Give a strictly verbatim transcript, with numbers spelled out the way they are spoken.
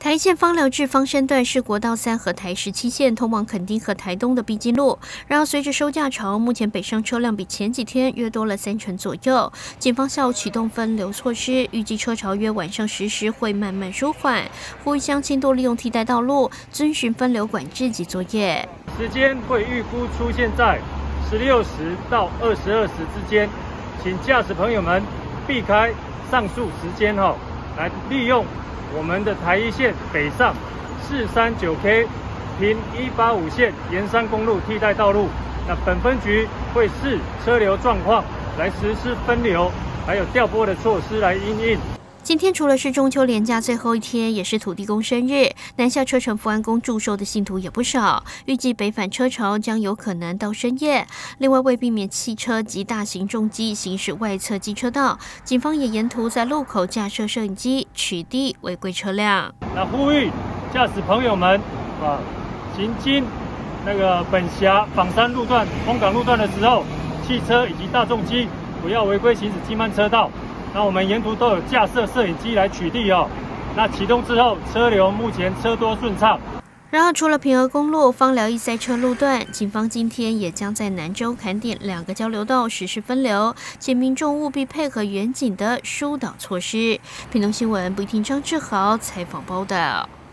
台线枋寮至枋山段是国道三和台十七线通往垦丁和台东的必经路。然而，随着收假潮，目前北上车辆比前几天约多了三成左右。警方下午启动分流措施，预计车潮约晚上十时会慢慢舒缓。呼吁乡亲多利用替代道路，遵循分流管制及作业。 时间会预估出现在十六时到二十二时之间，请驾驶朋友们避开上述时间哈，来利用我们的台一线北上四三九 K 平一八五线沿山公路替代道路。那本分局会视车流状况来实施分流，还有调拨的措施来因应。 今天除了是中秋连假最后一天，也是土地公生日，南下车城福安宫祝寿的信徒也不少，预计北返车潮将有可能到深夜。另外，为避免汽车及大型重机行驶外侧机车道，警方也沿途在路口架设摄影机，取缔违规车辆。 那呼吁驾驶朋友们啊，行经那个本辖枋山路段、丰港路段的时候，汽车以及大重机不要违规行驶机慢车道。那我们沿途都有架设摄影机来取缔哦。那启动之后，车流目前车多顺畅。 然而，除了平峨公路枋寮易塞车路段，警方今天也将在南州坎点两个交流道实施分流，请民众务必配合远景的疏导措施。屏东新闻不一听张志豪采访报道。